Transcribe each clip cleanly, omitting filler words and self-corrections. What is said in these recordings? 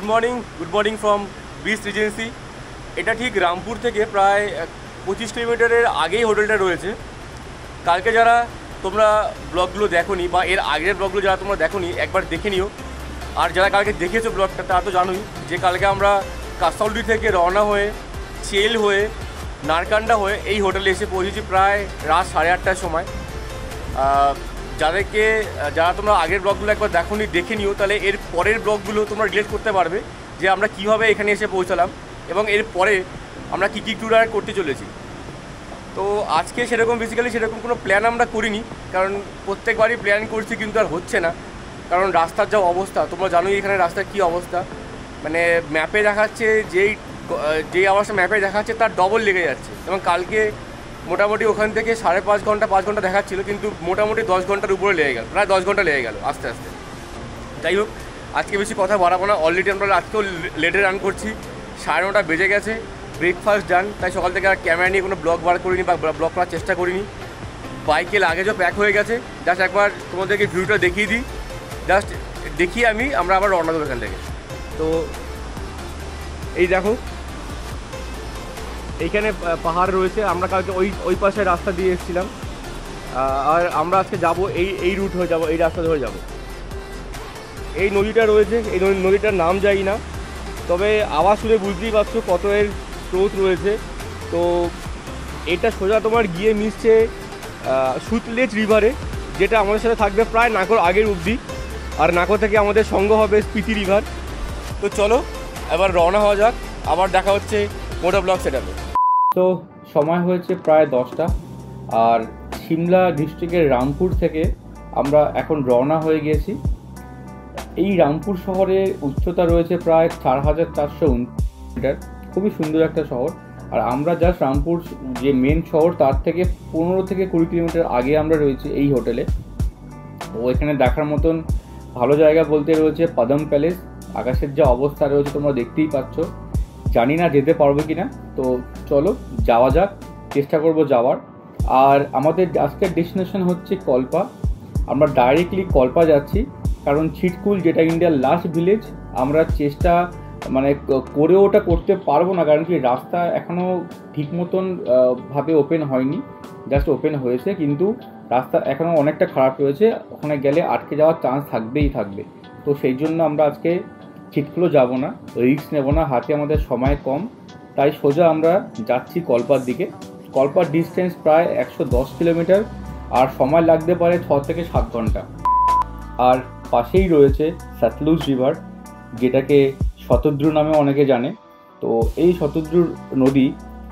Good morning from beach regency. এটা ঠিক রামপুর থেকে প্রায় 25 কিলোমিটারের আগেই হোটেলটা রয়েছে। কালকে যারা তোমরা ব্লগগুলো দেখোনি বা এর আগের ব্লগগুলো যারা তোমরা দেখোনি একবার দেখে নিও। আর যারা কালকে দেখেছো ব্লগটা তারা তো জানোই যে কালকে আমরা কাসাউলি থেকে রওনা হয়ে চেল হয়ে নারকান্ডা হয়ে এই হোটেলে এসে পৌঁছেছি প্রায় রাত 8:30টার সময়। যারা তোমরা আগের ব্লগগুলো একবার দেখোনি দেখে নিও, তাহলে এর পরের ব্লগগুলো তোমরা রিলেট করতে পারবে যে আমরা কীভাবে এখানে এসে পৌঁছালাম এবং এর পরে আমরা কী কী ট্যুর করতে চলেছি। তো আজকে সেরকম কোনো প্ল্যান আমরা করিনি, কারণ প্রত্যেকবারই প্ল্যান করছি কিন্তু আর হচ্ছে না, কারণ রাস্তার যা অবস্থা তোমরা জানোই এখানে রাস্তার কী অবস্থা। মানে ম্যাপে দেখাচ্ছে যেই আওয়াজটা ম্যাপে দেখাচ্ছে তার ডবল লেগে যাচ্ছে। এবং কালকে মোটামুটি ওখান থেকে 5.5 ঘন্টা দেখাচ্ছিল, কিন্তু মোটামুটি 10 ঘন্টার উপরে লেগে গেল, প্রায় 10 ঘন্টা লেগে গেল আস্তে আস্তে। যাই হোক, আজকে বেশি কথা বাড়াবো না। অলরেডি আমরা আজকেও লেটে রান করছি, 9:30 বেজে গেছে। ব্রেকফাস্ট ডান, তাই সকাল থেকে আর ক্যামেরা নিয়ে কোনো ব্লগ বার করিনি বা ব্লগ করার চেষ্টা করিনি। বাইকে লাগেজও প্যাক হয়ে গেছে। জাস্ট একবার তোমাদেরকে ভিউটা দেখিয়ে দিই, জাস্ট দেখিয়ে আমরা আবার রওনা দেবো এখান থেকে। তো এই দেখো, এইখানে পাহাড় রয়েছে। আমরা কালকে ওই পাশে রাস্তা দিয়ে এসেছিলাম, আর আমরা আজকে যাবো এই রুট হয়ে যাবো, এই রাস্তা ধরে যাব। এই নদীটা রয়েছে, এই নদীটার নাম জানি না, তবে আওয়াজ শুনে বুঝতেই পারছো কত এর স্রোত রয়েছে। তো এটা সোজা তোমার গিয়ে মিশছে সুতলেজ রিভারে, যেটা আমাদের সাথে থাকবে প্রায় নাকোর আগের অবধি, আর নাকো থেকে আমাদের সঙ্গ হবে স্পিতি রিভার। তো চলো এবার রওনা হওয়া যাক, আবার দেখা হচ্ছে মোটো ব্লগ সেটআপে। তো সময় হয়েছে প্রায় 10টা, আর সিমলা ডিস্ট্রিক্টের রামপুর থেকে আমরা এখন রওনা হয়ে গিয়েছি। এই রামপুর শহরের উচ্চতা রয়েছে প্রায় 4,400 মিটার, খুবই সুন্দর একটা শহর। আর আমরা জাস্ট রামপুর যে মেন শহর তার থেকে 15 থেকে 20 কিলোমিটার আগে আমরা রয়েছি এই হোটেলে। ও এখানে দেখার মতন ভালো জায়গা বলতে রয়েছে পদম প্যালেস। আকাশের যা অবস্থা রয়েছে তোমরা দেখতেই পাচ্ছ, জানি না যেতে পারবো কিনা। তো চলো যাওয়া যাক, চেষ্টা করব যাওয়ার। আর আমাদের আজকের ডেস্টিনেশন হচ্ছে কল্পা। আমরা ডাইরেক্টলি কল্পা যাচ্ছি, কারণ ছিটকুল যেটা ইন্ডিয়ার লাস্ট ভিলেজ, আমরা চেষ্টা করেও ওটা করতে পারবো না, কারণ কি রাস্তা এখনও ঠিক মতন ভাবে ওপেন হয়নি, জাস্ট ওপেন হয়েছে, কিন্তু রাস্তা এখনও অনেকটা খারাপ রয়েছে। ওখানে গেলে আটকে যাওয়ার চান্স থাকবে। তো সেই জন্য আমরা আজকে ছিটকুলও যাব না, রিস্ক নেব না, হাতে আমাদের সময় কম, তাই সোজা আমরা যাচ্ছি কল্পার দিকে। কল্পার ডিস্টেন্স প্রায় 110 কিলোমিটার, আর সময় লাগতে পারে 6 থেকে 7 ঘন্টা। আর পাশেই রয়েছে সতলুজ রিভার, যেটাকে শতদ্রু নামে অনেকে জানে। তো এই শতদ্রু নদী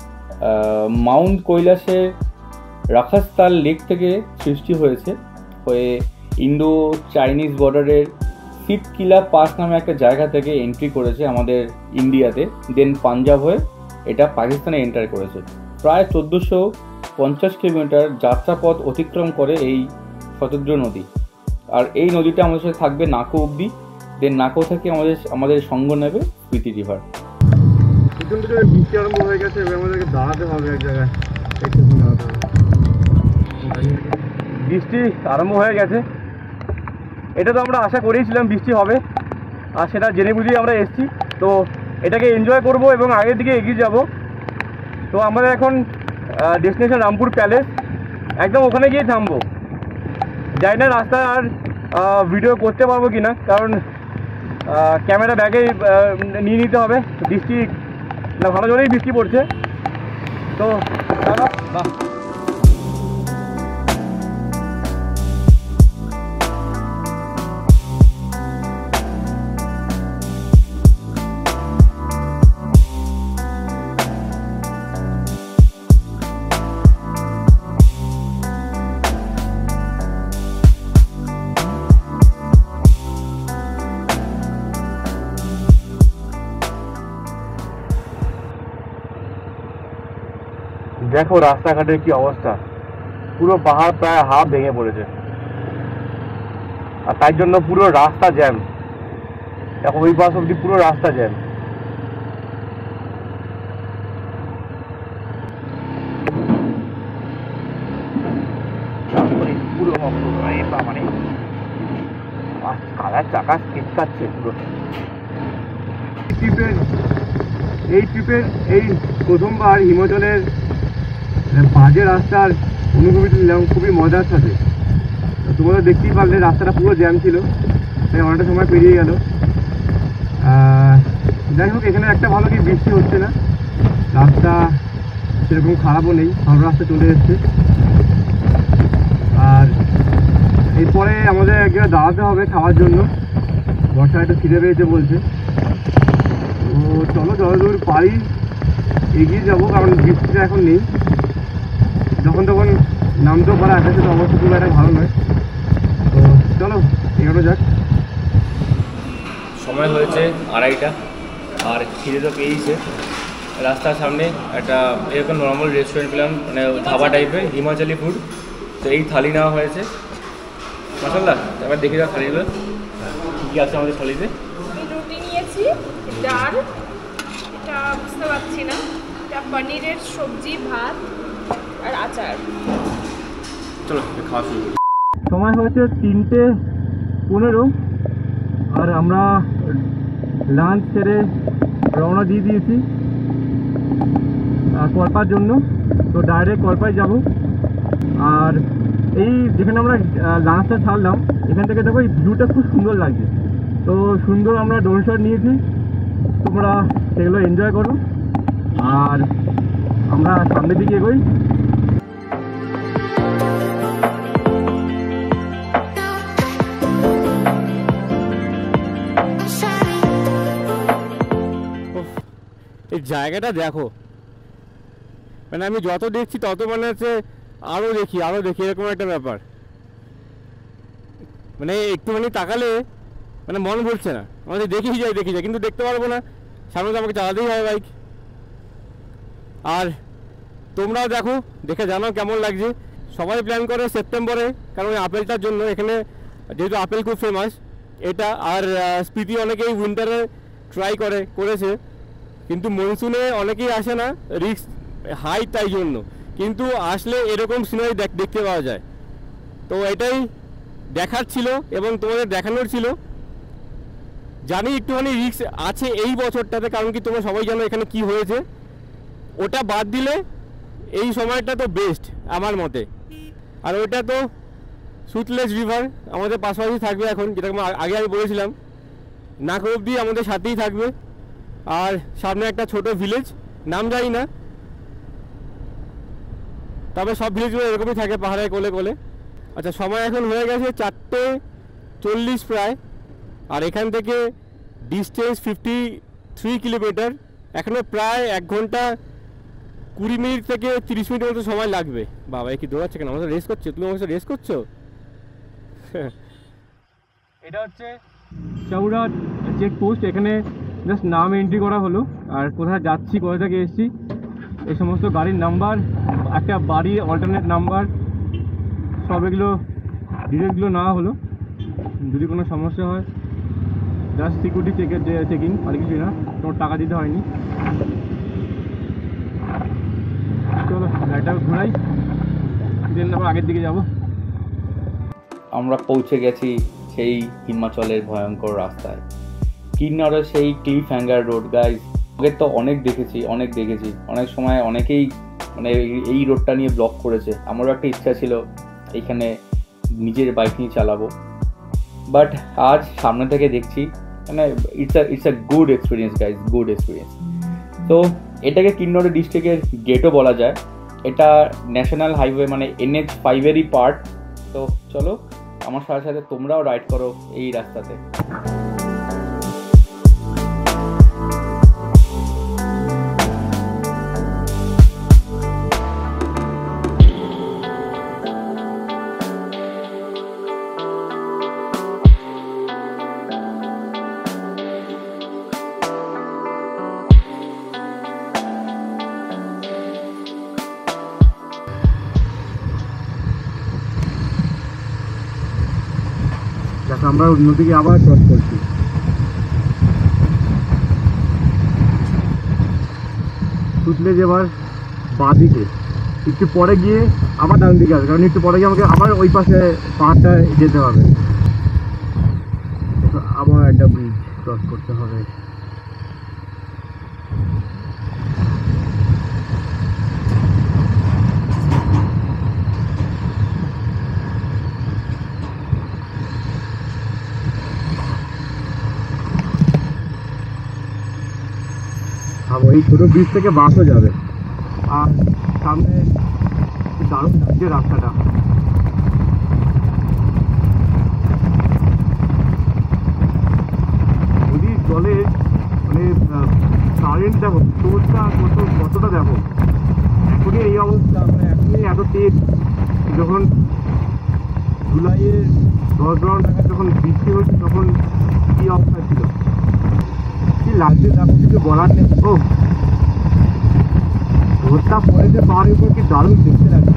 মাউন্ট কৈলাসের রাখাস্তাল লেক থেকে সৃষ্টি হয়ে ইন্দো চাইনিজ বর্ডারের শিবকিলা পাস নামে একটা জায়গা থেকে এন্ট্রি করেছে আমাদের ইন্ডিয়াতে, দেন পাঞ্জাব হয়ে এটা পাকিস্তানে এন্টার করেছে। প্রায় 1450 কিলোমিটার যাত্রাপথ অতিক্রম করে এই শতদ্রু নদী। আর এই নদীটা আমাদের সাথে থাকবে নাকো অবধি, দেন নাকো থেকে আমাদের সঙ্গ নেবে স্পিতি রিভার। বৃষ্টি আরম্ভ হয়ে গেছে, আমাদেরকে দাঁড়াতে হবে এক জায়গায়, বৃষ্টি আরম্ভ হয়ে গেছে। এটা তো আমরা আশা করেইছিলাম বৃষ্টি হবে, আর সেটা জেনে বুঝেই আমরা এসেছি। তো এটাকে এনজয় করব এবং আগের দিকে এগিয়ে যাব। তো আমাদের এখন ডেস্টিনেশন রামপুর প্যালেস, একদম ওখানে গিয়ে থামবো। যাই না রাস্তা আর ভিডিও করতে পারবো কি না, কারণ ক্যামেরা ব্যাগে নিয়ে নিতে হবে। বৃষ্টি না ভালো জোরেই বৃষ্টি পড়ছে। তো বাহ, দেখো রাস্তাঘাটের কি অবস্থা, পুরো পাহাড় প্রায় হাফ ভেঙে পড়েছে, আর তাই জন্য পুরো রাস্তা জ্যাম। দেখো ওই পাশ অব্দি পুরো রাস্তা জ্যাম। পুরো কালার চাকা কেটকাচ্ছে পুরো। ট্রিপের এই প্রথমবার হিমাচলের বাজে রাস্তার অনুভূতি নিলাম খুবই মজার সাথে। তোমরা দেখতেই পারলে রাস্তাটা পুরো জ্যাম ছিল, তাই অনেকটা সময় পেরিয়ে গেল। যাই হোক, এখানে একটা ভালো কি বৃষ্টি হচ্ছে না, রাস্তা সেরকম খারাপও নেই, ভালো রাস্তা চলে এসছে। আর এরপরে আমাদের এক জায়গায় দাঁড়াতে হবে খাওয়ার জন্য, বর্ষা একটু খিদে পেয়েছে বলছে। তো চলো যতদূর পারি এগিয়ে যাবো, কারণ বৃষ্টিটা এখন নেই, যখন তখন নামতেও পারে আকাশে, তো অবস্থা খুব একটা ভালো নয়। তো চলো এগোনো যাক। সময় হয়েছে 2:30 আর খিদে তো পেয়েছে। রাস্তার সামনে একটা এরকম নর্মাল রেস্টুরেন্ট পেলাম, মানে ধাবা টাইপের হিমাচলি ফুড। তো এই থালি নেওয়া হয়েছে মাশাআল্লাহ। এবার দেখি যাক থালিগুলো কী আছে আমাদের থালিতে। আমি রুটি নিয়েছি, ডাল, এটা বুঝতে পারছি না, এটা পনিরের সবজি, ভাত আর আচার। চলো খাওয়া শুরু করি। সময় হয়েছে 3:15 আর আমরা লাঞ্চ সেরে রওনা দিয়ে দিয়েছি কল্পার জন্য। তো ডাইরেক্ট কল্পায় যাব। আর এই যেখানে আমরা লাঞ্চটা ছাড়লাম, এখান থেকে দেখো এই ভিউটা খুব সুন্দর লাগছে। তো সুন্দর আমরা ড্রোন শট নিয়েছি, তোমরা সেগুলো এনজয় করো আর আমরা সামনের দিকে এগোই। এই জায়গাটা দেখো, মানে আমি যত দেখছি তত মনে হচ্ছে আরও দেখি এরকম একটা ব্যাপার। মানে একটুখানি তাকালে মানে মন ভরছে না, আমাদের দেখি যায় কিন্তু দেখতে পারবো না, সামনে তো আমাকে চালাতেই হয় বাইক। আর তোমরাও দেখে জানাও কেমন লাগছে। সবাই প্ল্যান করে সেপ্টেম্বরে, কারণ ওই আপেলটার জন্য। এখানে যেহেতু আপেল খুব ফেমাস এটা। আর স্পিতি অনেকেই উইন্টারে ট্রাই করেছে, কিন্তু মনসুনে অনেকেই আসে না, রিস্ক হাই তাই জন্য। কিন্তু আসলে এরকম সিনারি দেখতে পাওয়া যায়। তো এটাই দেখার ছিল এবং তোমাদের দেখানোর ছিল। জানি একটুখানি রিস্ক আছে এই বছরটাতে, কারণ কি তোমরা সবাই জানো এখানে কি হয়েছে। ওটা বাদ দিলে এই সময়টা তো বেস্ট আমার মতে। আর ওইটা তো সুতলেজ রিভার আমাদের পাশাপাশি থাকবে এখন, যেটা আগে আমি বলেছিলাম, নাক অবধি আমাদের সাথেই থাকবে। আর সামনে একটা ছোট ভিলেজ, নাম জানি না, তবে সব ভিলেজগুলো এরকমই থাকে পাহাড়ের কোলে কোলে। আচ্ছা, সময় এখন হয়ে গেছে 4:40 প্রায়। আর এখান থেকে ডিস্টেন্স 53 কিলোমিটার। এখনও প্রায় 1 ঘন্টা 20 মিনিট থেকে 30 মিনিটের মতো সময় লাগবে। বাবা কি দৌড়াচ্ছে কেন? আমাদের রেস করছো? তুমি আমার সাথে রেস করছো? এটা হচ্ছে চৌড়া চেকপোস্ট। এখানে জাস্ট নাম এন্ট্রি করা হলো, আর কোথায় যাচ্ছি, কোথা থেকে এসেছি, এই সমস্ত গাড়ির নাম্বার, একটা বাড়ির অল্টারনেট নাম্বার, সব এগুলো ডিটেলসগুলো নেওয়া হলো। যদি কোনো সমস্যা হয় জাস্ট সিকিউরিটি চেকিং, আর কিছুই না, তোমার টাকা দিতে হয়নি। চলো গাড়িটা ঘোরাই, দেন আবার আগের দিকে যাব। আমরা পৌঁছে গেছি সেই হিমাচলের ভয়ঙ্কর রাস্তায়, কিন্নরের সেই ক্লিফ হ্যাঙ্গার রোড। গাইজ, আগে তো অনেক দেখেছি, অনেক সময় অনেকেই মানে এই রোডটা নিয়ে ব্লগ করেছে। আমারও একটা ইচ্ছা ছিল এইখানে নিজের বাইক নিয়ে চালাবো, বাট আজ সামনে থেকে দেখছি, মানে it's a good experience guys, good experience. তো এটাকে কিন্নরের ডিস্ট্রিক্টের গেটও বলা যায়। এটা ন্যাশনাল হাইওয়ে মানে NH5-এরই পার্ট। তো চলো আমার সাথে সাথে তোমরাও রাইড করো এই রাস্তাতে। আমরা নদীকে আবার ক্রস করছি। সুতলেজ এবার বাঁ দিকে, একটু পরে গিয়ে আবার ডান দিকে আসবে, কারণ একটু পরে গিয়ে আমাকে আবার ওই পাশে পাহাড়টা যেতে হবে, আবার একটা ব্রিজ ক্রস করতে হবে। ওই ছোটো ব্রিজ থেকে বাসও যাবে, আর সামনে দারুণ লাগছে রাস্তাটা। নদীর জলে মানে কারেন্ট দেখো, সোর্সটা কতটা দেখো, এখনই এই অবস্থা, মানে এখনই এত তেজ। যখন জুলাইয়ের 10-12 টাকা যখন বৃষ্টি হচ্ছে তখন কী অবস্থা ছিল, কি লাগছে দেখো, কিছু বলার নেই। ও রোদটা পড়েছে পাহাড়ের উপর, কি দারুণ দেখতে লাগছে।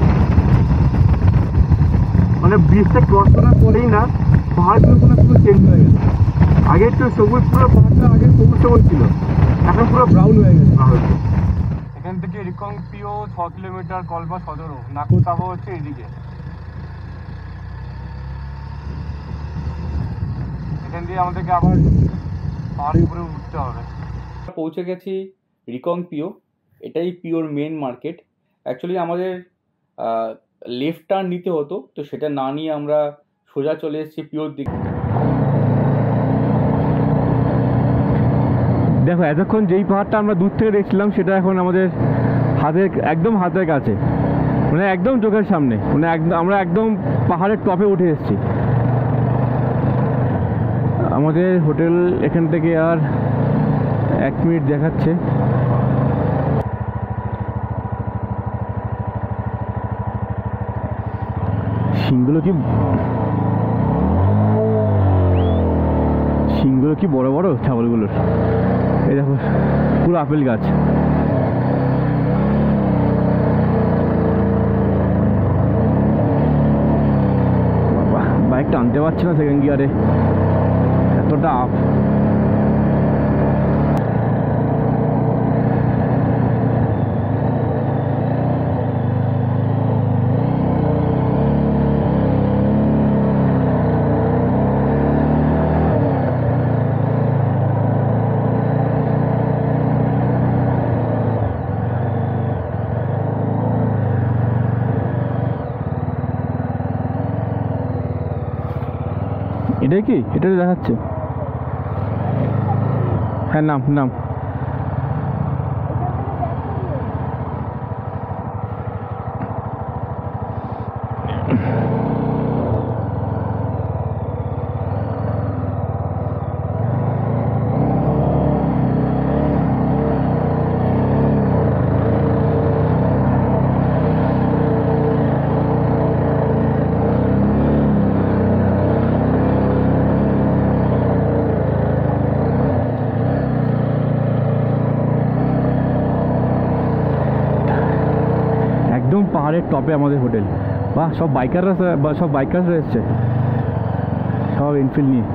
মানে ব্রিজটা ক্রস করার পরেই না পাহাড়গুলো পুরো চেঞ্জ হয়ে গেছে। আগে একটু সবুজ, পুরো পাহাড়টা আগে সবুজ সবুজ ছিল, এখন পুরো ব্রাউন হয়ে গেছে পাহাড়টা। এখান থেকে রিকংপিও 6 কিলোমিটার, কলপা 17, নাকুতাহ হচ্ছে এদিকে। এখান দিয়ে আমাদেরকে আবার পাহাড়ের উপরে উঠতে হবে। পৌঁছে গেছি রিকংপিও, এটাই পিওর মেন মার্কেট। অ্যাকচুয়ালি আমাদের লেফট টার্ন নিতে হতো, তো সেটা না নিয়ে আমরা সোজা চলে এসেছি পিওর দিকে। দেখো এতক্ষণ যেই পাহাড়টা আমরা দূর থেকে দেখছিলাম সেটা এখন আমাদের একদম হাতের কাছে, মানে একদম চোখের সামনে, মানে আমরা একদম পাহাড়ের টপে উঠে এসেছি। আমাদের হোটেল এখান থেকে আর 1 মিনিট দেখাচ্ছে। শিংগুলো কি বড় বড় ছাগলগুলোর। এই দেখো পুরো আপেল গাছ। বাবা, বাইক টানতে পারছি না সেকেন্ড গিয়ারে, এতটা আপ। এটাই কি, এটা দেখাচ্ছে? হ্যাঁ, নাম একদম পাহাড়ের টপে আমাদের হোটেল। বাহ, সব বাইকাররা এসছে, সব এনফিল্ড নিয়ে।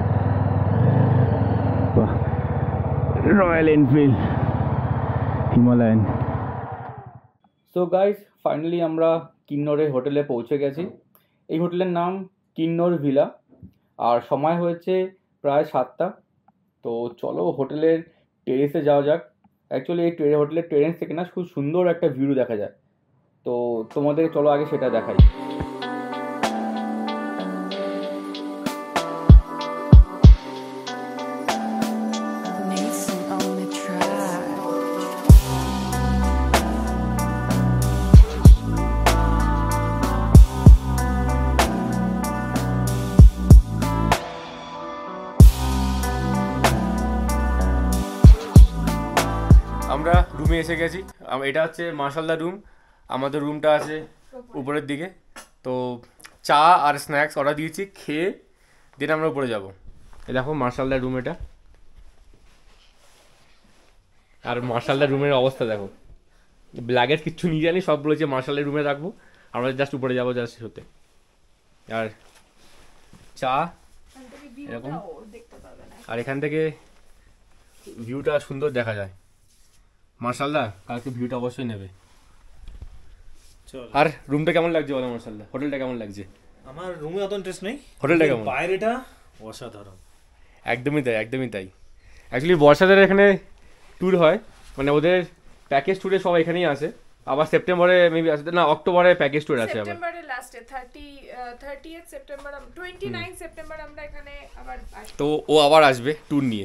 বাহ, Royal Enfield Himalayan. So guys, finally আমরা কিন্নরের হোটেলে পৌঁছে গেছি। এই হোটেলের নাম কিন্নর ভিলা, আর সময় হয়েছে প্রায় 7টা। তো চলো হোটেলের টেরেসে যাওয়া যাক। অ্যাকচুয়ালি এই হোটেলের টেরেস থেকে না খুব সুন্দর একটা ভিউ দেখা যায়, তো তোমাদের চলো আগে সেটা দেখাই। Mason on the track. আমরা রুমে এসে গেছি। এটা হচ্ছে মার্শালদা রুম। আমাদের রুমটা আছে উপরের দিকে। তো চা আর স্ন্যাক্স অর্ডার দিয়েছি, খেয়ে দিন আমরা উপরে যাবো। এই দেখো মার্শালদার রুম এটা, আর মার্শালদার রুমের অবস্থা দেখো। ব্ল্যাগের কিচ্ছু নিয়ে জানি, সব বলেছে মার্শালের রুমে রাখবো, আমরা জাস্ট উপরে যাবো জাস্ট হতে। আর চা এরকম, আর এখান থেকে ভিউটা সুন্দর দেখা যায়। মার্শালদা কালকে ভিউটা অবশ্যই নেবে। আর রুমটা কেমন লাগছে বলো মার্শালদা? হোটেলটা কেমন লাগছে? আমার রুমে অত ইন্টারেস্ট নেই, হোটেলটা কেমন? বাইরেটা অসাধারণ। একদমই তাই। অ্যাকচুয়ালি বর্ষাদের এখানে ট্যুর হয়, মানে ওদের প্যাকেজ ট্যুরে সব এখানেই আসে, আবার সেপ্টেম্বরে মেবি আসে না, অক্টোবরে প্যাকেজ ট্যুর আছে আবার। সেপ্টেম্বরের লাস্টে 30th সেপ্টেম্বর 29 সেপ্টেম্বর আমরা এখানে আবার আসবো। তো ও আবার আসবে ট্যুর নিয়ে।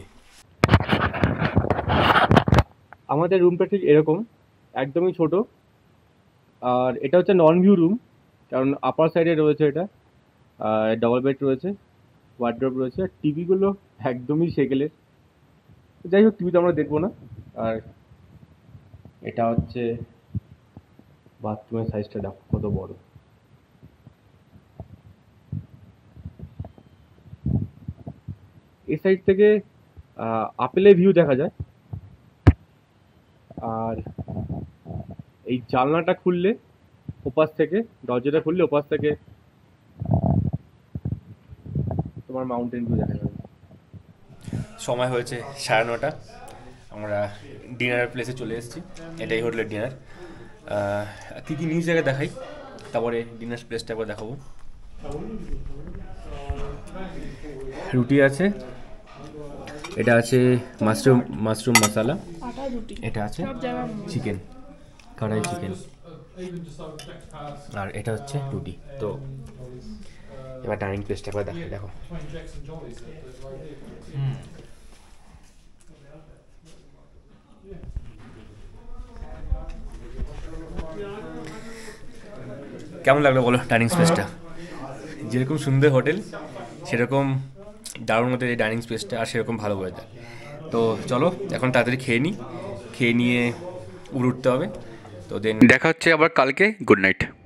আমাদের রুমটা ঠিক এরকম, একদমই ছোট। আর এটা হচ্ছে নন ভিউ রুম, কারণ আপার সাইডে রয়েছে এটা, ডবল বেড রয়েছে, ওয়ার্ড্রপ রয়েছে, আর টিভিগুলো একদমই সেকেলের। যাই হোক, টিভি তো আমরা দেখবো না। আর এটা হচ্ছে বাথরুমের সাইজটা দেখো কত বড়। এই সাইড থেকে আপেলের ভিউ দেখা যায়। আর এই জানলাটা খুললে ওপাশ থেকে, দরজাটা খুললে ওপাশ থেকে তোমার মাউন্টেন ভিউ দেখা যাবে। সময় হয়েছে 9:30, আমরা ডিনার প্লেসে চলে এসেছি। এটাই হোটেলের ডিনার। কী কী নিউজ জায়গায় দেখাই, তারপরে ডিনার প্লেসটা একবার দেখাবো। রুটি আছে, এটা আছে মাশরুম মশলা, এটা আছে চিকেন, কড়াই চিকেন, আর এটা হচ্ছে রুটি। তো এবার ডাইনিং প্লেসটা একবার দেখাই, দেখো। কেমন লাগলো বলো ডাইনিং স্পেসটা? যেরকম সুন্দর হোটেল সেরকম দারুণ মতো এই ডাইনিং স্পেসটা, আর সেরকম ভালো ওয়েদার। তো চলো এখন তাড়াতাড়ি খেয়ে নিয়ে উঠতে হবে। তো দেন দেখা হচ্ছে আবার কালকে। Good night.